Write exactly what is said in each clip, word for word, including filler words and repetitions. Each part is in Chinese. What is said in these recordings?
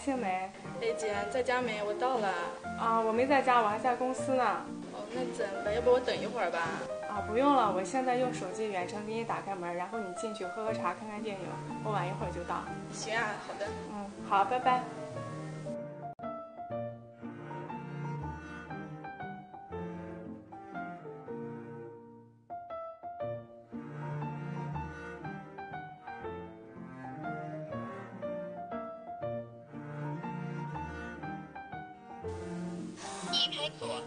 杏梅。 哎姐，在家没？我到了。 啊，我没在家，我还在公司呢。 哦，那怎么办？要不我等一会儿吧？ 啊，不用了，我现在用手机远程给你打开门，然后你进去喝喝茶，看看电影，我晚一会儿就到。 行啊，好的。 嗯，好，拜拜。 已开锁。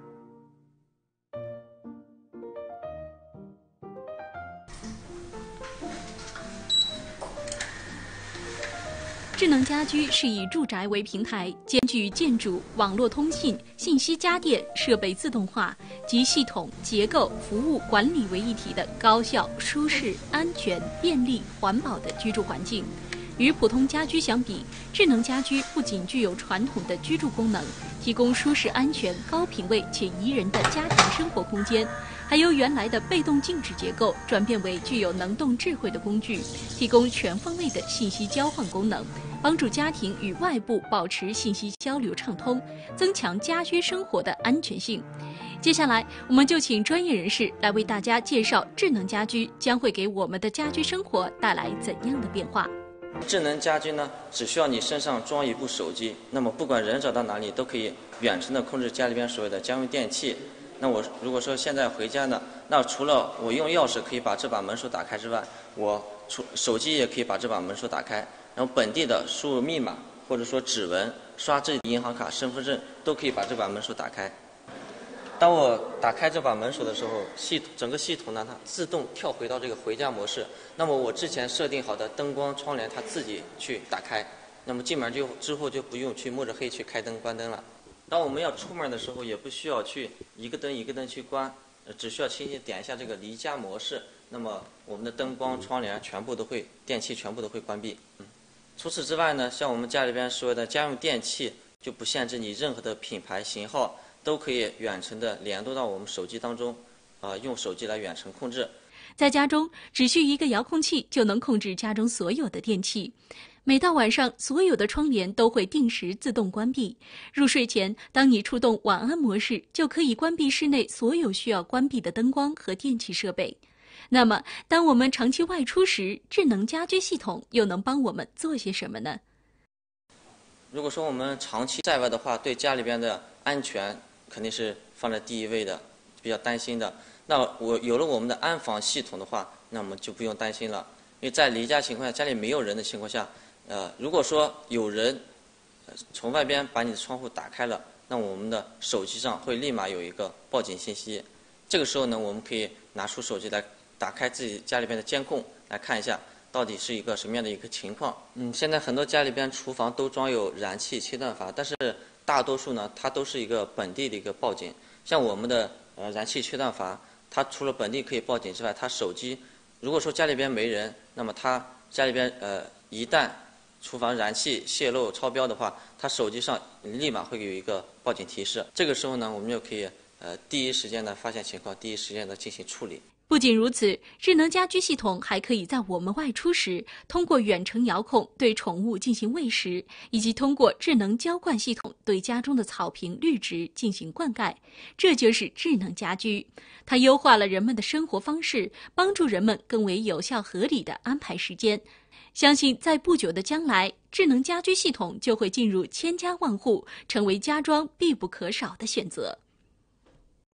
智能家居是以住宅为平台，兼具建筑、网络通信、信息家电、设备自动化及系统、结构、服务管理为一体的高效、舒适、安全、便利、环保的居住环境。与普通家居相比，智能家居不仅具有传统的居住功能，提供舒适、安全、高品位且宜人的家庭生活空间，还由原来的被动静止结构转变为具有能动智慧的工具，提供全方位的信息交换功能，帮助家庭与外部保持信息交流畅通，增强家居生活的安全性。接下来，我们就请专业人士来为大家介绍智能家居将会给我们的家居生活带来怎样的变化。 智能家居呢，只需要你身上装一部手机，那么不管人走到哪里，都可以远程的控制家里边所有的家用电器。那我如果说现在回家呢，那除了我用钥匙可以把这把门锁打开之外，我出手机也可以把这把门锁打开，然后本地的输入密码或者说指纹、刷自己的银行卡、身份证都可以把这把门锁打开。当我打开这把门锁的时候，系统整个系统呢，它自动跳回到这个回家模式。那么我之前设定好的灯光、窗帘，它自己去打开。那么进门就之后就不用去摸着黑去开灯、关灯了。当我们要出门的时候，也不需要去一个灯一个灯去关，只需要轻轻点一下这个离家模式，那么我们的灯光、窗帘全部都会，电器全部都会关闭。嗯，除此之外呢，像我们家里边所有的家用电器，就不限制你任何的品牌型号。都可以远程的联动到我们手机当中，啊、呃，用手机来远程控制。 在家中，只需一个遥控器就能控制家中所有的电器。每到晚上，所有的窗帘都会定时自动关闭。入睡前，当你触动晚安模式，就可以关闭室内所有需要关闭的灯光和电气设备。那么，当我们长期外出时，智能家居系统又能帮我们做些什么呢？ 如果说我们长期在外的话，对家里边的安全肯定是放在第一位的，比较担心的。那我有了我们的安防系统的话，那我们就不用担心了。因为在离家情况下，家里没有人的情况下，呃，如果说有人从外边把你的窗户打开了，那我们的手机上会立马有一个报警信息。这个时候呢，我们可以拿出手机来打开自己家里边的监控，来看一下到底是一个什么样的一个情况。嗯，现在很多家里边厨房都装有燃气切断阀，但是大多数呢，它都是一个本地的一个报警。像我们的呃燃气切断阀，它除了本地可以报警之外，它手机如果说家里边没人，那么它家里边呃一旦厨房燃气泄漏超标的话，它手机上立马会有一个报警提示。这个时候呢，我们就可以呃第一时间的发现情况，第一时间的进行处理。 不仅如此，智能家居系统还可以在我们外出时，通过远程遥控对宠物进行喂食，以及通过智能浇灌系统对家中的草坪、绿植进行灌溉。这就是智能家居，它优化了人们的生活方式，帮助人们更为有效合理地安排时间。相信在不久的将来，智能家居系统就会进入千家万户，成为家装必不可少的选择。